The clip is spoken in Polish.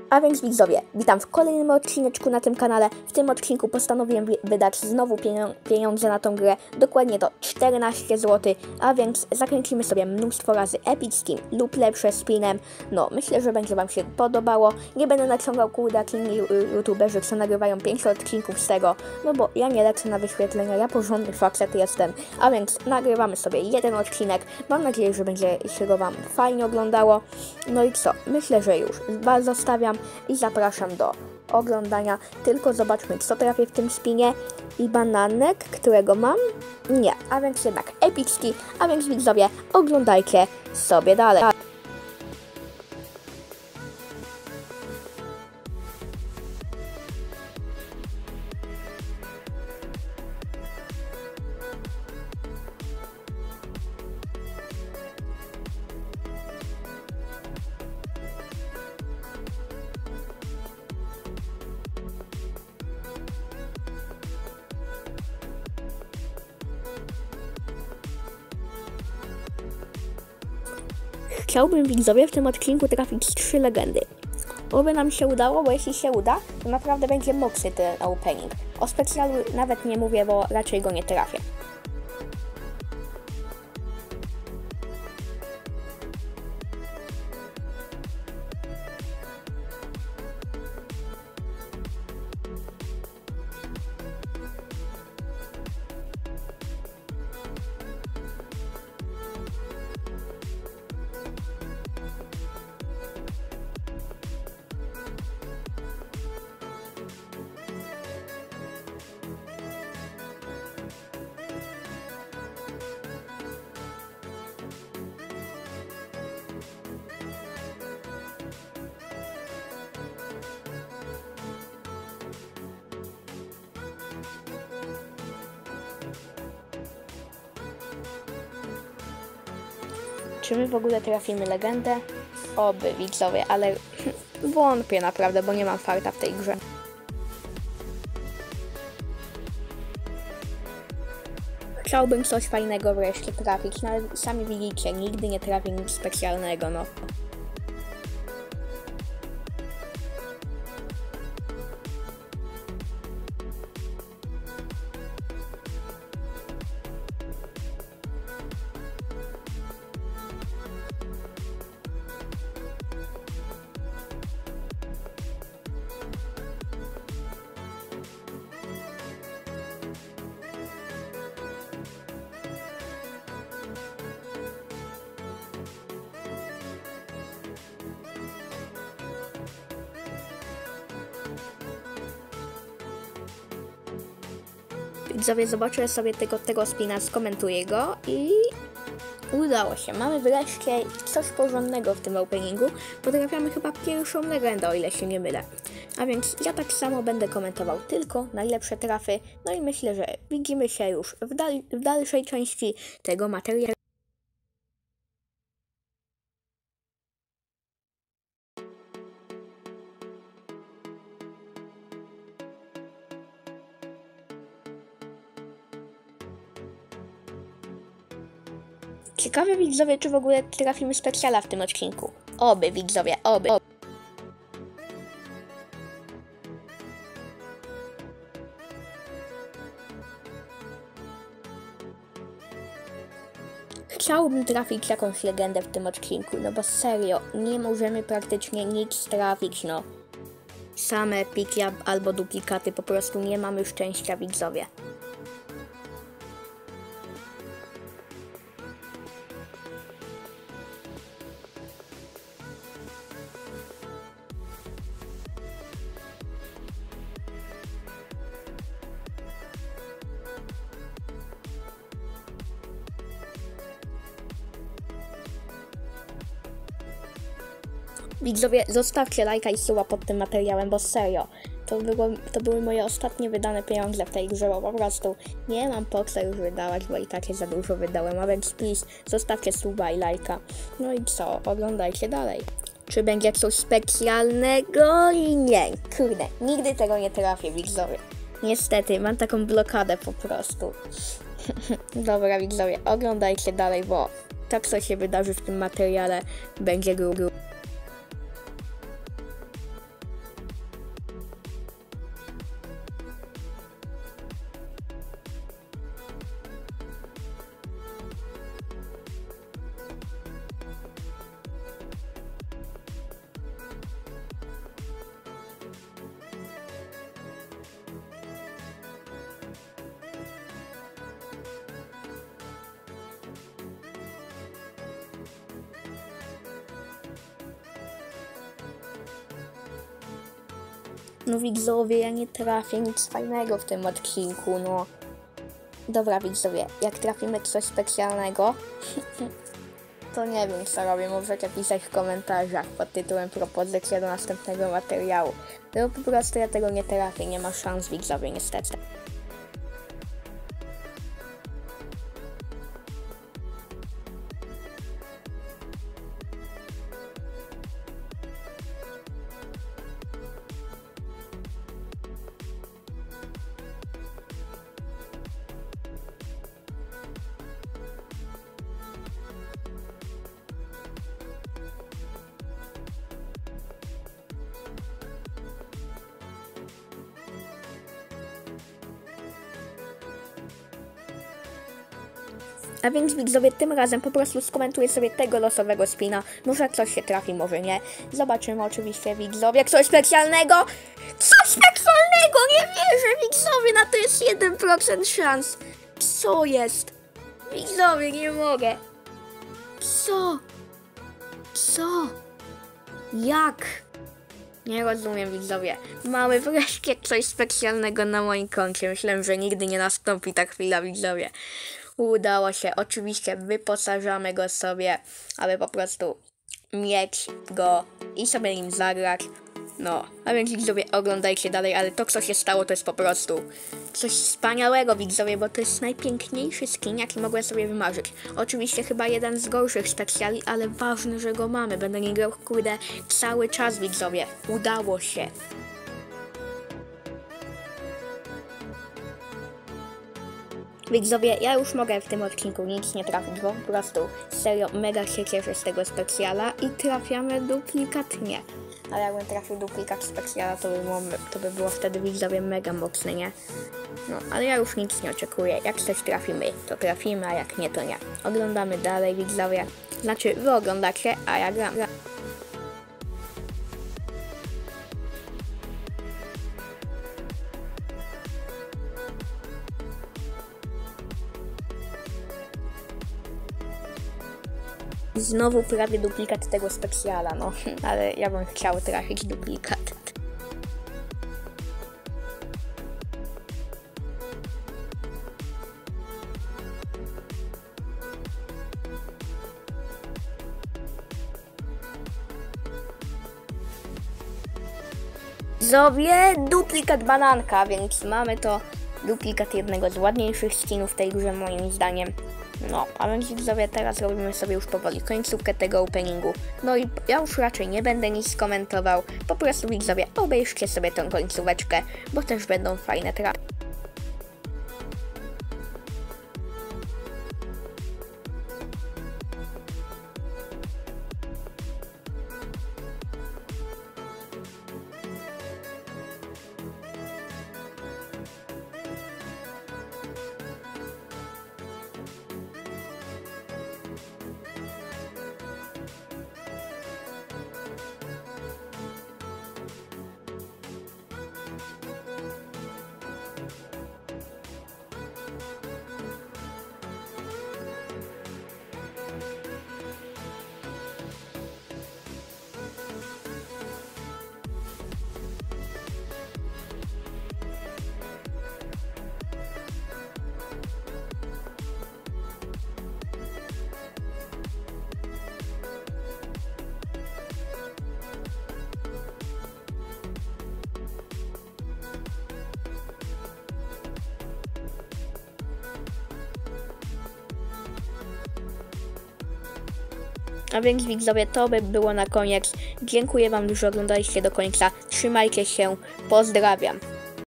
A więc widzowie, witam w kolejnym odcineczku na tym kanale. W tym odcinku postanowiłem wydać znowu pieniądze na tą grę, dokładnie to 14 zł, a więc zakręcimy sobie mnóstwo razy Epic Steam lub lepsze spinem. No, myślę, że będzie wam się podobało. Nie będę naciągał jak inni youtuberzy, co nagrywają 5 odcinków z tego, no bo ja nie lecę na wyświetlenia, ja porządny facet jestem. A więc nagrywamy sobie jeden odcinek. Mam nadzieję, że będzie się go wam fajnie oglądało. No i co? Myślę, że już was zostawiam i zapraszam do oglądania. Tylko zobaczmy, co trafię w tym spinie. I bananek, którego mam? Nie, a więc jednak epicki. A więc widzowie, oglądajcie sobie dalej. Chciałbym widzowie w tym odcinku trafić 3 legendy. Oby nam się udało, bo jeśli się uda, to naprawdę będzie mocny ten opening. O specjalu nawet nie mówię, bo raczej go nie trafię. Czy my w ogóle trafimy legendę? Oby widzowie, ale wątpię naprawdę, bo nie mam farta w tej grze. Chciałbym coś fajnego wreszcie trafić, no ale sami widzicie, nigdy nie trafię nic specjalnego, no. Widzowie, zobaczę sobie tego spina, skomentuję go i udało się. Mamy wreszcie coś porządnego w tym openingu. Potrafiamy chyba pierwszą legendę, o ile się nie mylę. A więc ja tak samo będę komentował tylko najlepsze trafy. No i myślę, że widzimy się już w dalszej części tego materiału. Ciekawe widzowie, czy w ogóle trafimy specjala w tym odcinku. Oby widzowie, oby. Chciałbym trafić jakąś legendę w tym odcinku, no bo serio, nie możemy praktycznie nic trafić, no. Same piki albo duplikaty, po prostu nie mamy szczęścia widzowie. Widzowie, zostawcie lajka i suba pod tym materiałem, bo serio, to były moje ostatnie wydane pieniądze w tej grze, bo po prostu nie mam po co już wydawać, bo i tak je za dużo wydałem, a więc please, zostawcie suba i lajka. No i co, oglądajcie dalej. Czy będzie coś specjalnego? I nie, kurde, nigdy tego nie trafię, widzowie. Niestety, mam taką blokadę po prostu. Dobra, widzowie, oglądajcie dalej, bo tak co się wydarzy w tym materiale będzie grubo. No widzowie, ja nie trafię nic fajnego w tym odcinku, no. Dobra widzowie, jak trafimy coś specjalnego, to nie wiem co robię, możecie pisać w komentarzach pod tytułem propozycja do następnego materiału. No po prostu ja tego nie trafię, nie ma szans widzowie niestety. A więc widzowie, tym razem po prostu skomentuję sobie tego losowego spina. Może coś się trafi, może nie. Zobaczymy oczywiście widzowie. Coś specjalnego! Coś specjalnego! Nie wierzę widzowie, na to jest 1% szans. Co jest? Widzowie, nie mogę. Co? Co? Jak? Nie rozumiem widzowie. Mamy wreszcie coś specjalnego na moim koncie. Myślałem, że nigdy nie nastąpi ta chwila widzowie. Udało się. Oczywiście wyposażamy go sobie, aby po prostu mieć go i sobie nim zagrać. No, a więc widzowie, oglądajcie dalej, ale to co się stało to jest po prostu coś wspaniałego widzowie, bo to jest najpiękniejszy skin jaki mogłem sobie wymarzyć. Oczywiście chyba jeden z gorszych specjali, ale ważne, że go mamy. Będę nie grał kurde cały czas widzowie. Udało się. Widzowie, ja już mogę w tym odcinku nic nie trafić, bo po prostu serio mega się cieszę z tego specjala i trafiamy duplikat nie. Ale jakbym trafił duplikat specjala, to by było wtedy widzowie mega mocne, nie? No, ale ja już nic nie oczekuję. Jak coś trafimy, to trafimy, a jak nie, to nie. Oglądamy dalej widzowie. Znaczy, wy oglądacie, a ja gram. Znowu prawie duplikat tego specjala, no, ale ja bym chciał trafić duplikat. Widzowie, duplikat bananka, więc mamy to duplikat jednego z ładniejszych skinów w tej grze moim zdaniem. No, a więc widzowie, teraz robimy sobie już powoli końcówkę tego openingu. No i ja już raczej nie będę nic komentował. Po prostu widzowie, obejrzcie sobie tą końcóweczkę, bo też będą fajne trafy. A więc widzowie, to by było na koniec. Dziękuję wam, że oglądaliście do końca. Trzymajcie się, pozdrawiam.